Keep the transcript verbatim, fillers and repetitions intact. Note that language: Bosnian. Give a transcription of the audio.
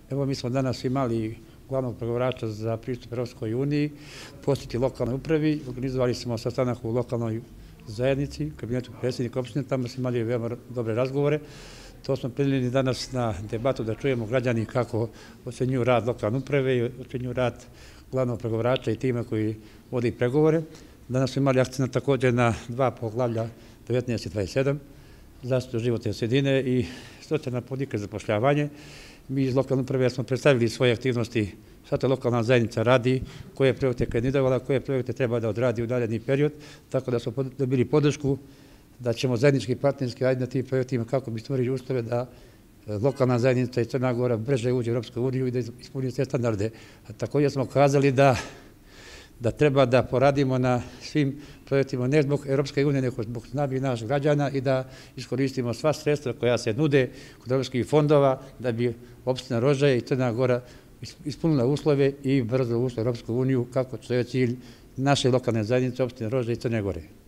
Evo, mi smo danas imali glavnog pregovarača za pristup Evropskoj uniji, posjeti lokalnoj upravi, organizovali smo sastanak u lokalnoj zajednici, kabinetu predsjednika opštine, tamo smo imali veoma dobre razgovore. To smo prenijeli danas na debatu da čujemo građani kako ocenjuju rad lokalne uprave i ocenjuju rad glavnog pregovarača i tima koji vodi pregovore. Danas smo imali akcent također na dva poglavlja devetnaest i dvadeset sedam, zaštitu životne sredine i socijalna politika i zapošljavanje. Mi iz lokalne uprave smo predstavili svoje aktivnosti, šta to lokalna zajednica radi, koje projekte kandidovala, koje projekte treba da odradi u daljeni period, tako da smo dobili podršku da ćemo zajednički partnerski raditi na tim projektima kako bi stvorili uslove da lokalna zajednica i Crna Gora brže uđe u Evropsku uniju i da ispuni sve standarde. Također smo kazali da da treba da poradimo na svim projektima ne zbog Evropske unije, nego zbog snabi naših građana i da iskoristimo sva sredstva koja se nude kod evropskih fondova da bi opština Rožaje i Crna Gora ispunila uslove i brzo ušla u Evropsku uniju, kako to je cilj naše lokalne zajednice opštine Rožaje i Crne Gore.